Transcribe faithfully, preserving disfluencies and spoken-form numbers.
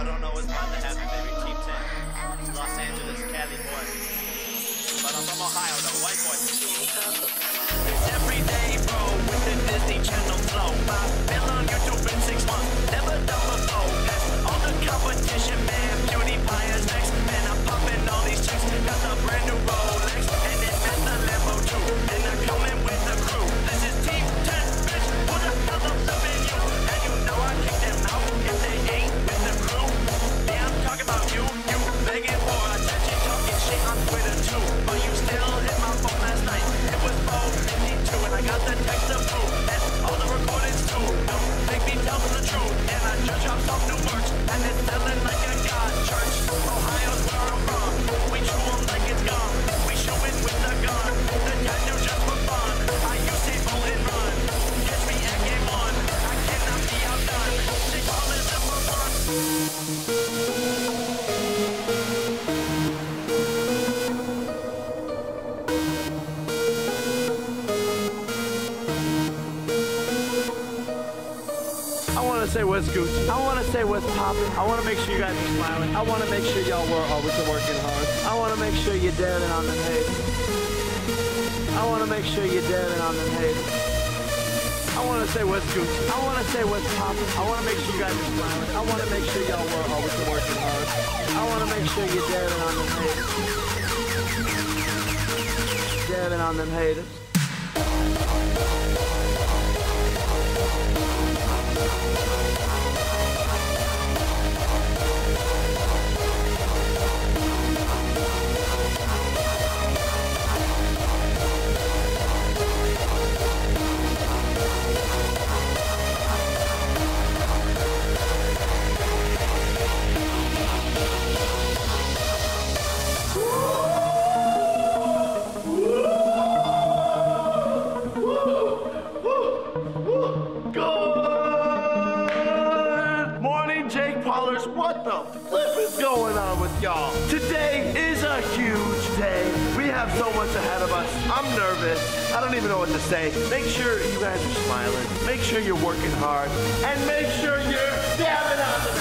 y'all don't know what's about to happen, baby. Team ten. Los Angeles, Cali boy. But I'm from Ohio, the white boy. It's every day, bro, with the Disney Channel flow. I've been on YouTube in six months, never done before. Past all the competition, man. PewDiePie is next. Man, I'm popping all these chicks. Got the brand new Rolex, and it met the Lambo too. And I'm coming with the crew. This is Team ten, bitch. Who the hell I'm loving you? And you know I kick them out if they ain't with the crew. Yeah, I'm talking about you. You begging for attention, talking shit on Twitter too. But you still hit my phone last night. It was four fifty-two, and I got the text to prove. And all the recordings too. Don't make me tell the truth. And I just dropped some new merch, and it's selling like a god church. Ohio's where I'm from. We chew 'em like it's gone. We shoot it with the gun. The tattoo just for fun. I use it roll and run. Catch me at game one. I cannot be outdone. They call it number one. I want to say what's Gucci. I want to say what's poppin'. I want to make sure you guys are smiling. I want to make sure y'all were always working hard. I want to make sure you're dabbing on them haters. I want to make sure you're dabbing on them haters. I want to say what's Gucci. I want to say what's poppin'. I want to make sure you guys are smiling. I want to make sure y'all were always working hard. I want to make sure you're dabbing on them haters. Dabbing on them haters. What the flip is going on with y'all? Today is a huge day. We have so much ahead of us. I'm nervous. I don't even know what to say. Make sure you guys are smiling. Make sure you're working hard. And make sure you're dabbing on the